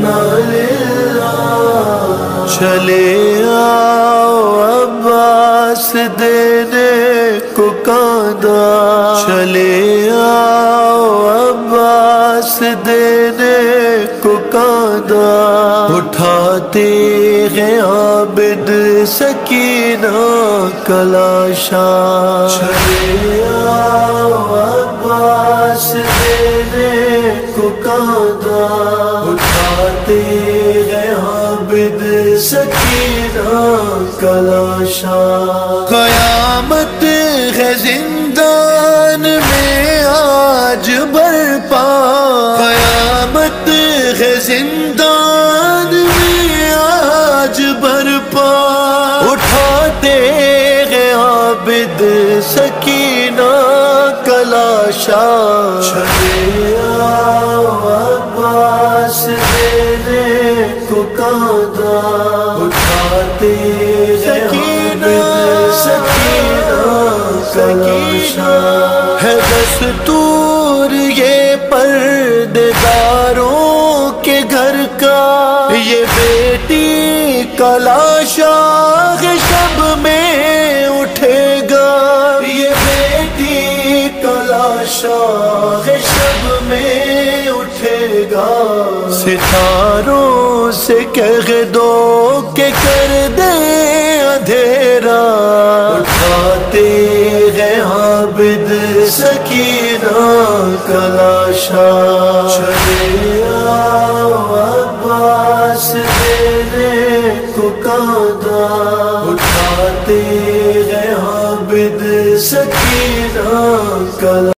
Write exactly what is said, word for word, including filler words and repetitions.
چلے آؤ عباس دینے کو کاندھا، چلے آؤ عباس دینے کو کاندھا، اٹھاتے ہیں عابد سکینہ کا لاشا، چلے آؤ عباس دینے کو کاندھا، اٹھاتے ہیں عابد سکینہ کا لاشا۔ قیامت ہے زندان میں آج برپا، قیامت ہے زندان میں آج برپا، اٹھاتے ہیں عابد سکینہ کا لاشا، چلے آؤ عباس دینے کو کاندھا، اٹھاتے ہیں عابد سکینہ کا لاشا۔ ہے دستور یہ پردے داروں کے گھر کا، یہ بیٹی کا لاشا شب میں اٹھے گا، یہ بیٹی کا لاشا شب میں اٹھے گا۔ ستاروں سے کہہ دو کہ کر دے اندھیرا، اٹھاتے ہیں عابد سکینہ کا لاشا، چلے آؤ عباس دینے کو کاندھا، اٹھاتے ہیں عابد سکینہ کا لاشا۔